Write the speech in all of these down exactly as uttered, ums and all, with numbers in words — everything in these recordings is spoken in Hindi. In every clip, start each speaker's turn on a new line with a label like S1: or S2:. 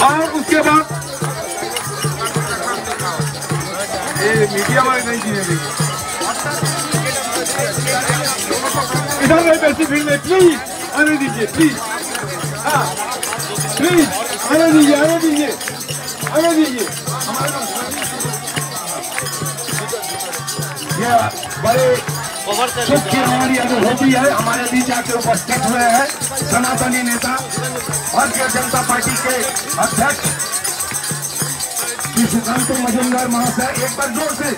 S1: और उसके बाद ये मीडिया वाले नहीं जीने देंगे। इधर में पैसे भीड़ में प्लीज आने दीजिए, प्लीज। हाँ प्लीज आने दीजिए, आने दीजिए, आने दीजिए। यह बड़े सुख की हमारी अनुभूति है। हमारे बीच आके उपस्थित हुए हैं सनातनी नेता भारतीय जनता पार्टी के अध्यक्ष श्री सुकांत मजूमदार महाशय। एक बार जोर से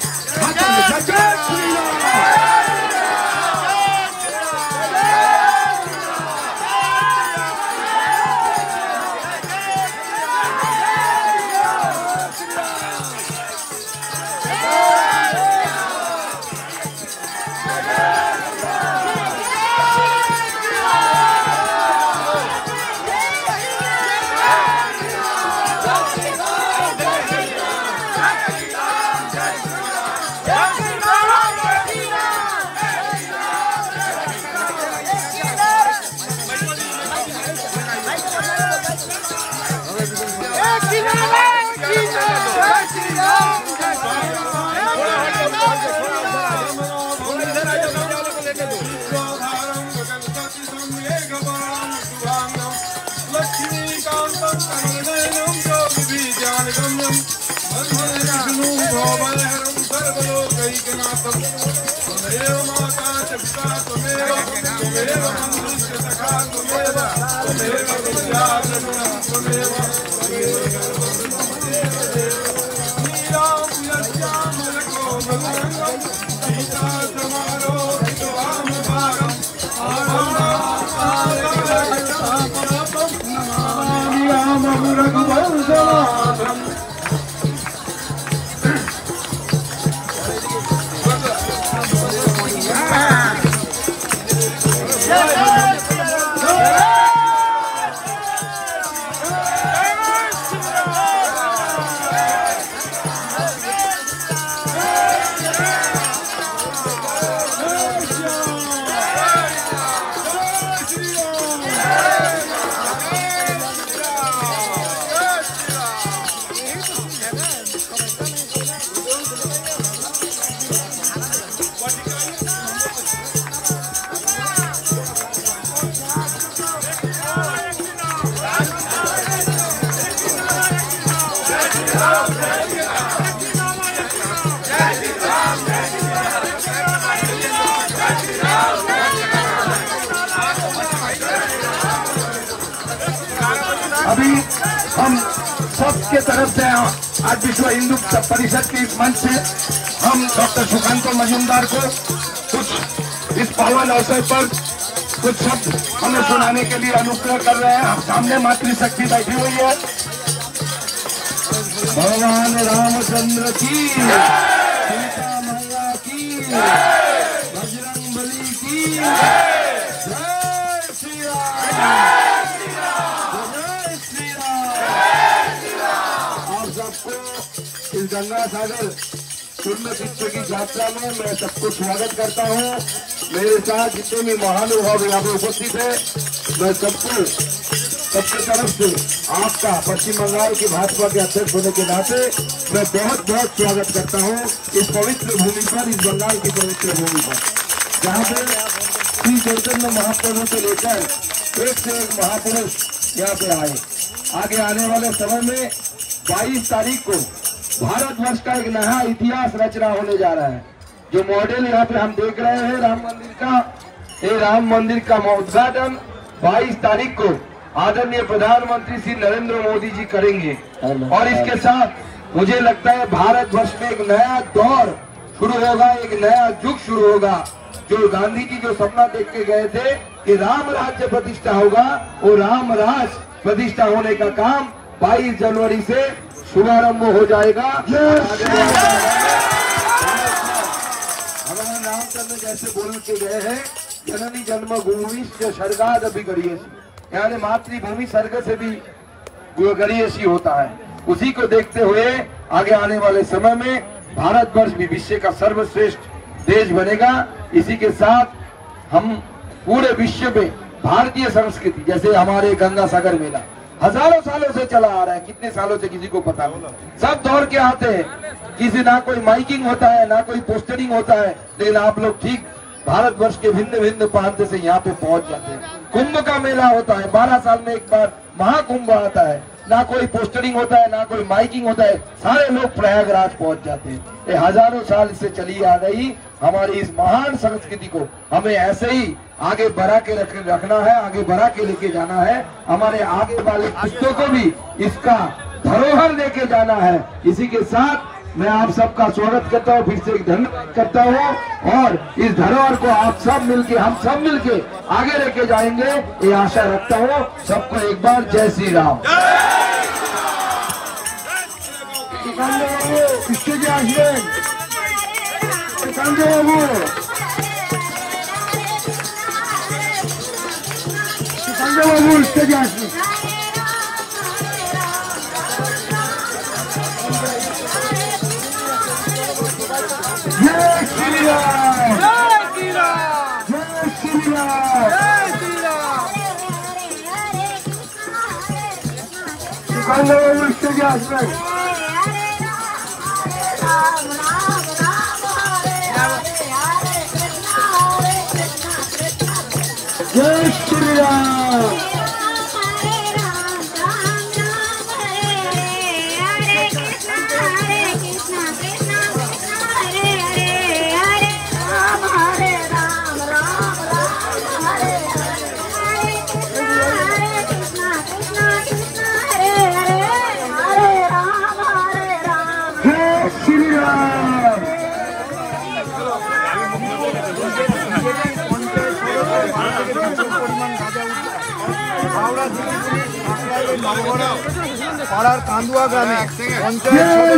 S1: अभी हम सबके तरफ से आज विश्व हिंदू परिषद के इस मंच से हम डॉक्टर सुकांत मजूमदार को कुछ इस पावन अवसर पर कुछ शब्द हमें सुनाने के लिए अनुग्रह कर रहे हैं। सामने मातृशक्ति बैठी हुई है। भगवान रामचंद्र की, सीता मैया की, बजरंग बली की जय श्री राम। इस गंगा सागर पुण्य तीर्थ की यात्रा में मैं सबको स्वागत करता हूँ। मेरे साथ जितने भी महानुभाव यहाँ पे उपस्थित है, मैं सबको सबके तरफ से आपका पश्चिम बंगाल की भाजपा के अध्यक्ष होने के नाते मैं बहुत बहुत स्वागत करता हूँ इस पवित्र भूमि पर, इस बंगाल की पवित्र भूमि पर, जहाँ पे श्री चैतन्य महाप्रभु से लेकर एक से एक महापुरुष यहाँ पे आए। आगे आने वाले समय में बाईस तारीख को भारतवर्ष का एक नया इतिहास रचना होने जा रहा है। जो मॉडल यहाँ पे हम देख रहे हैं राम मंदिर का, ये राम मंदिर का उद्घाटन बाईस तारीख को आदरणीय प्रधानमंत्री श्री नरेंद्र मोदी जी करेंगे। और इसके साथ मुझे लगता है भारतवर्ष में एक नया दौर शुरू होगा, एक नया युग शुरू होगा। जो गांधी जी जो सपना देख के गए थे कि राम राज्य प्रतिष्ठा होगा, वो राम राज प्रतिष्ठा होने का काम बाईस जनवरी से शुभारंभ हो जाएगा। भगवान रामचंद्र जैसे बोल के गए हैं, जननी जन्मभूमि से स्वर्गाद अभी गरीयसी, यानी मातृभूमि स्वर्ग से भी गरीयसी होता है। उसी को देखते हुए आगे आने वाले समय में भारतवर्ष भी विश्व का सर्वश्रेष्ठ देश बनेगा। इसी के साथ हम पूरे विश्व में भारतीय संस्कृति, जैसे हमारे गंगा सागर मेला, हजारों सालों से चला आ रहा है, कितने सालों से किसी को पता नहीं। सब दौड़ के आते हैं, किसी ना कोई माइकिंग होता है ना कोई पोस्टरिंग होता है, लेकिन आप लोग ठीक भारतवर्ष के भिन्न भिन्न प्रांत से यहाँ पे पहुंच जाते हैं। कुंभ का मेला होता है, बारह साल में एक बार महाकुंभ आता है, ना कोई पोस्टरिंग होता है ना कोई माइकिंग होता है, सारे लोग प्रयागराज पहुंच जाते हैं। ये हजारों साल से चली आ रही हमारी इस महान संस्कृति को हमें ऐसे ही आगे बढ़ा के रख, रखना है, आगे बढ़ा के लेके जाना है। हमारे आगे वाले पुस्तकों को भी इसका धरोहर लेके जाना है। इसी के साथ मैं आप सबका स्वागत करता हूँ, फिर से धन्यवाद करता हूँ और इस धरोहर को आप सब मिलके, हम सब मिलके आगे लेके जाएंगे, ये आशा रखता हूँ। सबको एक बार जय श्री राम। जय श्री राम, जय श्री राम, जय श्री राम, जय श्री राम। सिकंदर बाबू स्टेज आसमें। जय श्री राम। পাড়ার কান্দুয়া গ্রামে পঞ্চায়েত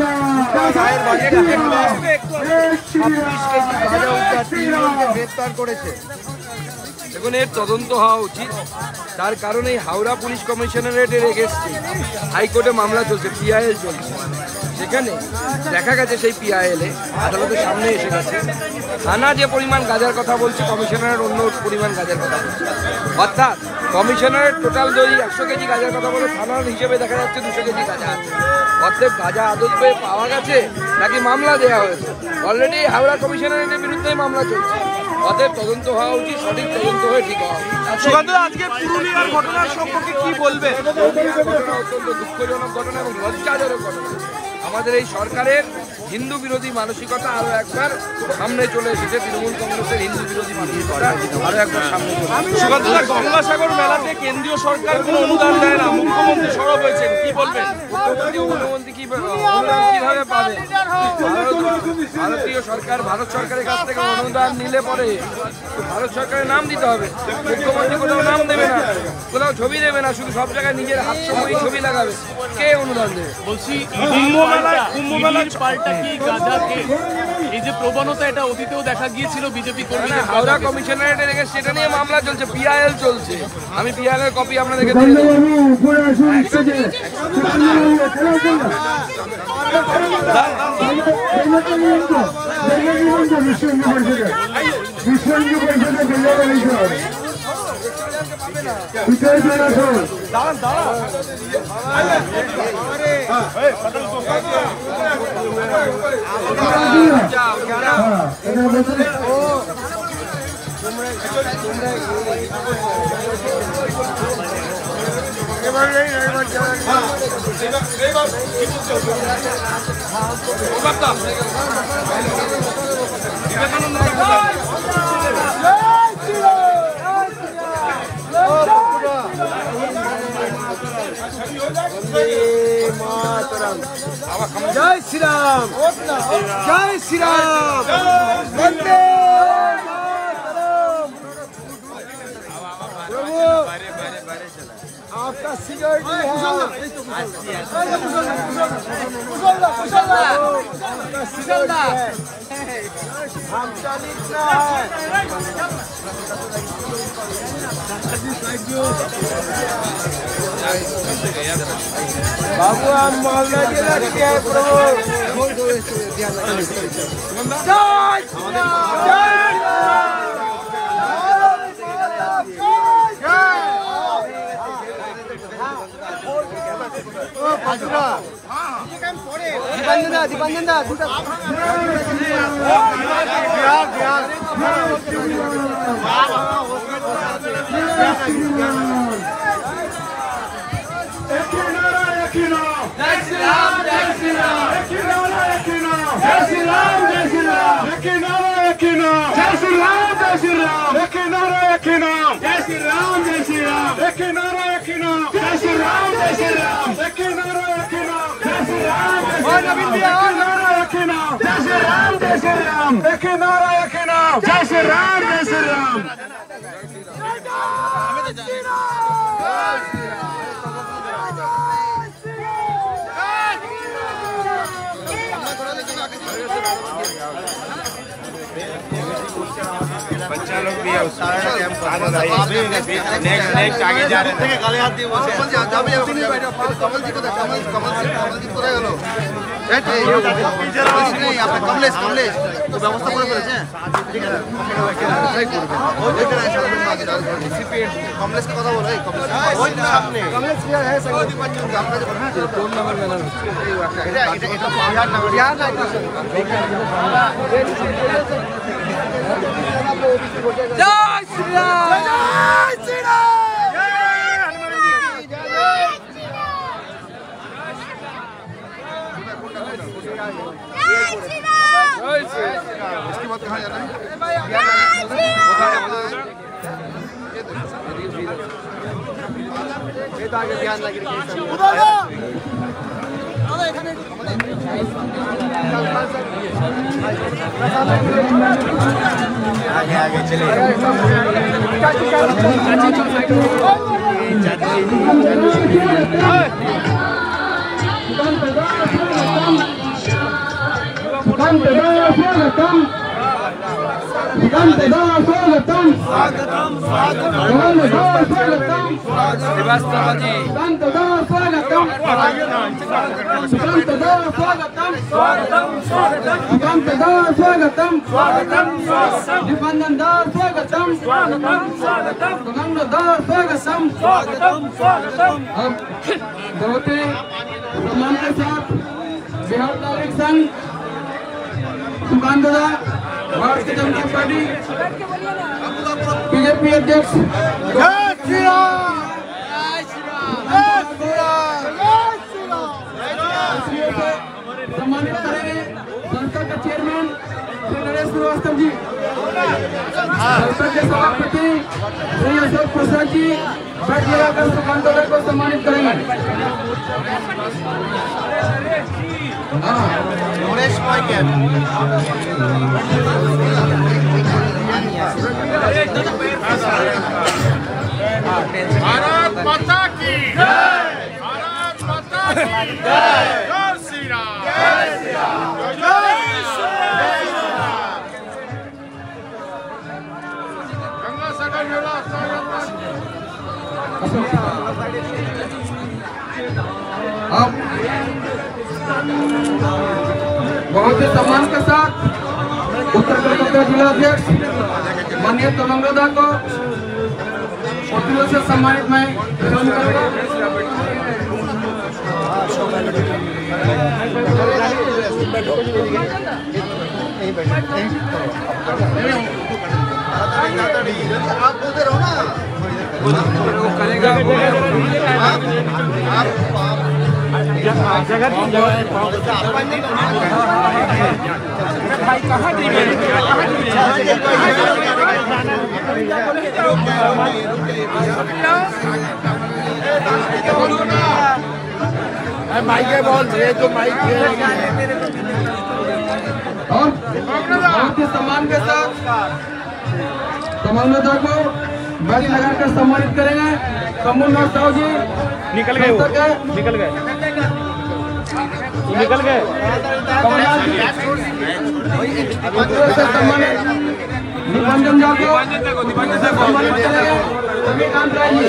S1: গ্রেপ্তার করেছে।
S2: দেখুন, এর তদন্ত হওয়া উচিত। তার কারণে হাওড়া পুলিশ কমিশনারেটের এগেস্টে হাইকোর্টে মামলা চলছে, পিআইএল চলছে। সেখানে দেখা গেছে সেই পিআইএলে আদালতের সামনে এসে গেছে থানা যে পরিমাণ গাঁজার কথা বলছে, কমিশনারের অন্য পরিমাণ গাঁজার কথা বলছে। অর্থাৎ কমিশনারের টোটাল যদি একশো কেজি গাঁজার কথা বলে, থানার হিসেবে দেখা যাচ্ছে দুশো কেজি গাঁজা আছে। অর্থাৎ গাঁজা আদত পেয়ে পাওয়া গেছে নাকি মামলা দেওয়া হয়েছে। অলরেডি হাওড়া কমিশনারেটের বিরুদ্ধে মামলা চলছে। অতএব তদন্ত হওয়া উচিত, সঠিক তদন্ত হয়ে ঠিক হওয়া উচিত।
S3: আজকে পুরুলিয়ার ঘটনার সম্পর্কে কি বলবে?
S2: অত্যন্ত দুঃখজনক ঘটনা এবং লজ্জাজনক ঘটনা। আমাদের এই সরকারের হিন্দু বিরোধী মানসিকতা আরো একবার সামনে চলে এসেছে। তৃণমূল কংগ্রেসের হিন্দু বিরোধী মানসিকতা আরো একবার সামনে চলে এসেছে।
S3: গঙ্গাসাগর মেলাতে কেন্দ্রীয় সরকার কোনো অনুদান দেয় না, মুখ্যমন্ত্রী সরব হয়েছেন, কি বলবেন?
S2: মুখ্যমন্ত্রী কি অনুদান কিভাবে পাবে? ভারতীয় সরকার, ভারত সরকারের কাছ থেকে অনুদান নিলে পরে ভারত সরকারের নাম দিতে হবে। মুখ্যমন্ত্রী কোথাও নাম দেবে না, কোথাও ছবি দেবে না, শুধু সব জায়গায় নিজের হাত সময় ছবি লাগাবে। কে অনুদান দেবে?
S3: বলছি কুম্ভ মেলায় কুম্ভ মেলার পাল্টা কি গাঁজাকে এই যে প্রবণতা, এটা অতীতেও দেখা গিয়েছিল বিজেপি কর্মীরা।
S2: হাওড়া কমিশনারেটের এগেন্স্ট সেটা নিয়ে মামলা চলছে, পিআইএল চলছে। আমি পিআইএল এর কপি আপনাদেরকে দিয়ে দেব।
S3: জয় শ্রীরাম, জয় শ্রীরাম, বন্দে প্রভু आपका सिक्योरिटी है, हम चालित है। बाबू हम मामला जिला के प्रभु जय
S2: बच्चा लोग भी है उसका नेक्स्ट नेक्स्ट आगे जा रहे हैं काले हाथ दिए वो कमल जी आप भी कमल जी को कमल कमल जी कमल जी पूरा गलो बैठ नहीं आप कमलेश कमलेश तो व्यवस्था पूरा करेছে ঠিক আছে ওই যেটা সামনে আগে যাবে কমলেশ কে কথা বলো এই কমলেশ ওই সামনে কমলেশ क्या है संगीत पंचम आपका जो है फोन नंबर लेना এটা এটা এটা बिहार नंबर बिहार ना जय श्री राम जय श्री राम जय हनुमान जी की जय श्री राम जय श्री राम इसके बाद कहां जाना है ये तो आगे ध्यान लगी आगे आगे चले सम्मान के साथ बिहार नागरिक संघ सुकानदादा भारतीय जनता पार्टी बीजेपी अध्यक्ष जय श्री राम जय श्री राम सम्मानित करेंगे संस्था के चेयरमैन श्री नरेश श्रीवास्तव जी, संस्था के सभापति श्री अशोक प्रसाद जी बैठ लगाकर सुकानदादा को सम्मानित करेंगे।
S4: भारत माता की जय, भारत माता की जय, जय श्री राम, जय श्री राम, जय श्री राम। गंगा सागर मेला
S1: अब बहुत ही सम्मान के साथ उत्तर कलकत्ता जिला अध्यक्ष माननीय तलंगदा को से सम्मानित मैं करूंगा।
S4: आप बोलते रहो ना,
S2: करेगा जगह भाई कहाँ माइक है बोल रहे तो माइक
S1: और बहुत ही सम्मान के साथ तमन्ना को बैठ लगाकर सम्मानित करेंगे। कमलनाथ साहू जी
S3: निकल गए, निकल गए, निकल गए।
S1: कमलनाथ जी से सम्मानित निबंधन जाको सम्मानित करेंगे। रविकांत राय जी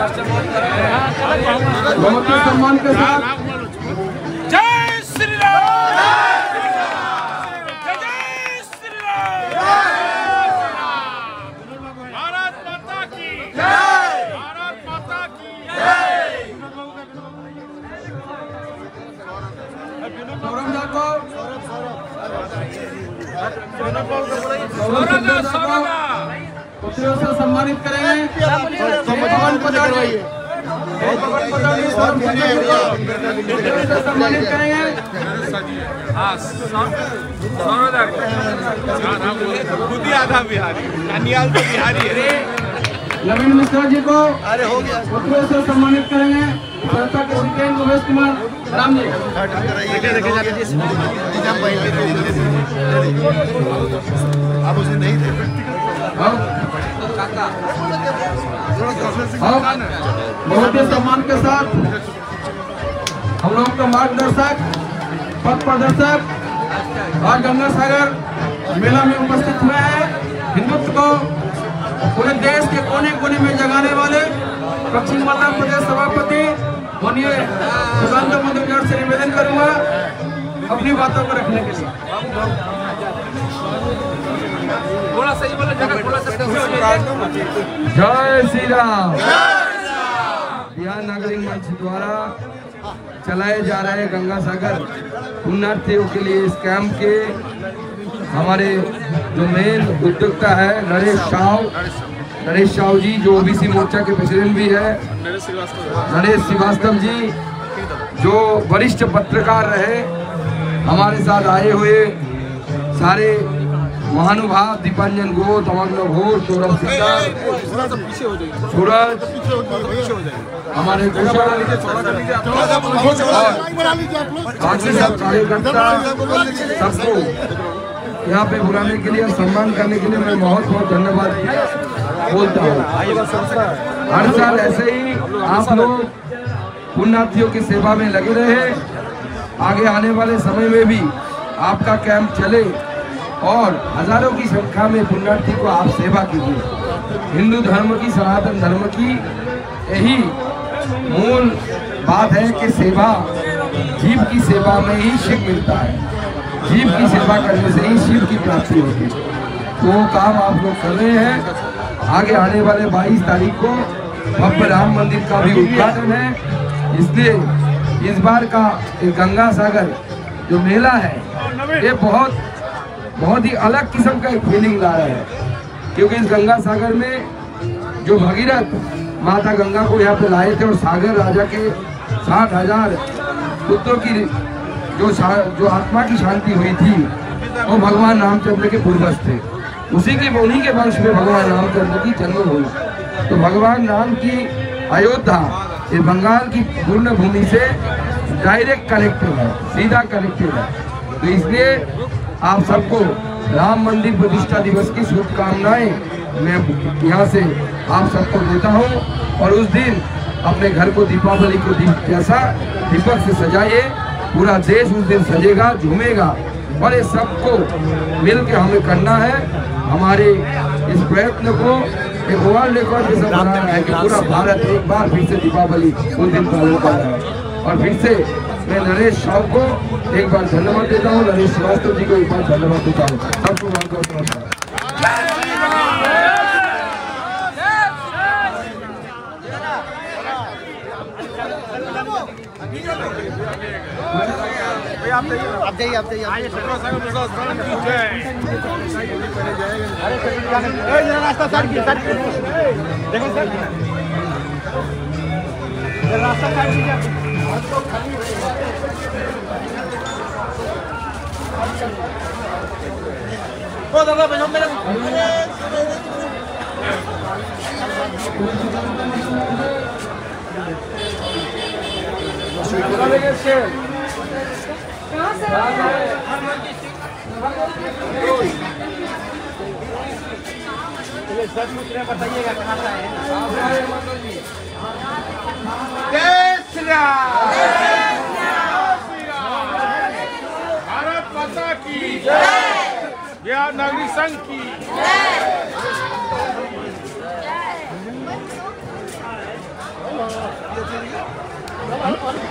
S1: बहुत ही सम्मान के साथ
S4: जय श्री राम, जय श्री राम, भारत माता की जय, भारत माता की जय।
S1: पुत्रियों से सम्मानित करेंगे। पवन पटानी पवन पटानी से सम्मानित करेंगे।
S3: खुद ही आधा बिहारी, कन्याल तो बिहारी है।
S1: नवीन मिश्रा जी को पुत्रियों से सम्मानित करेंगे। संस्था के सेक्रेटरी उमेश कुमार राम जी।
S5: आप उसे नहीं थे।
S1: बहुत ही सम्मान के साथ हम लोग का मार्गदर्शक, पथ प्रदर्शक और गंगा सागर मेला में उपस्थित हुए हैं। हिंदुत्व को पूरे देश के कोने कोने में जगाने वाले पश्चिम मध्य प्रदेश सभापति माननीय सुकांत मधुकर से निवेदन करूंगा अपनी बातों को रखने के लिए। जय श्री राम। बिहार नागरिक मंच द्वारा चलाए जा रहे गंगा सागर पुण्यार्थियों के लिए इस कैंप के हमारे जो मेन उद्योक्ता है नरेश साव नरेश साव जी, जो ओबीसी मोर्चा के प्रेसिडेंट भी है, नरेश श्रीवास्तव जी जो वरिष्ठ पत्रकार रहे, हमारे साथ आए हुए सारे महानुभाव दीपांजन घोष, अमरनाथ घोष, सौरभ सिद्धार, सूरज, हमारे बाकी सब कार्यकर्ता, सबको यहाँ पे बुलाने के लिए, सम्मान करने के लिए मैं बहुत बहुत धन्यवाद बोलता हूँ। हर साल ऐसे ही आप लोग पुण्यार्थियों की सेवा में लगे रहे। आगे आने वाले समय में भी आपका कैंप चले और हजारों की संख्या में पुण्यार्थी को आप सेवा कीजिए। हिंदू धर्म की, सनातन धर्म की यही मूल बात है कि सेवा, जीव की सेवा में ही शिव मिलता है। जीव की सेवा करने से ही शिव की प्राप्ति होती है। तो वो काम आप लोग कर रहे हैं। आगे आने वाले बाईस तारीख को भव्य राम मंदिर का भी उद्घाटन है। इसलिए इस बार का गंगा सागर जो मेला है ये बहुत बहुत ही अलग किस्म का एक फीलिंग ला रहा है, क्योंकि इस गंगा सागर में जो भगीरथ माता गंगा को यहाँ पे लाए थे और सागर राजा के साठ हजार पुत्रों की जो जो आत्मा की शांति हुई थी वो भगवान रामचंद्र के पूर्वज थे। उसी के उन्हीं के वंश में भगवान रामचंद्र की जन्म हुई। तो भगवान राम की अयोध्या ये बंगाल की पूर्ण भूमि से डायरेक्ट कनेक्टेड है, सीधा कनेक्टेड है। तो इसलिए आप सबको राम मंदिर प्रतिष्ठा दिवस की शुभकामनाएं मैं यहाँ से आप सबको देता हूँ। और उस दिन अपने घर को दीपावली को दीप जैसा दीपक से सजाइए। पूरा देश उस दिन सजेगा, झूमेगा और ये सबको मिल के हमें करना है। हमारे इस प्रयत्न को एक वर्ल्ड रिकॉर्ड के साथ बनाना है कि पूरा भारत एक बार फिर से दीपावली उस दिन पालन कर रहा है। और फिर से मैं नरेश साव को एक बार धन्यवाद देता हूँ, नरेश श्रीवास्तव जी को एक बार धन्यवाद देता हूँ। सबको बहुत बहुत नमस्कार।
S5: आप जाइए, आप जाइए, आप जाइए। रास्ता साइड की, साइड की। देखो सर, रास्ता साइड कीजिए। ओ दादा बनो मेरे बताइएगा कहाँ से आए।
S4: जय श्री राम, भारत माता की जय, बिहार नागरिक संघ की जय।
S3: और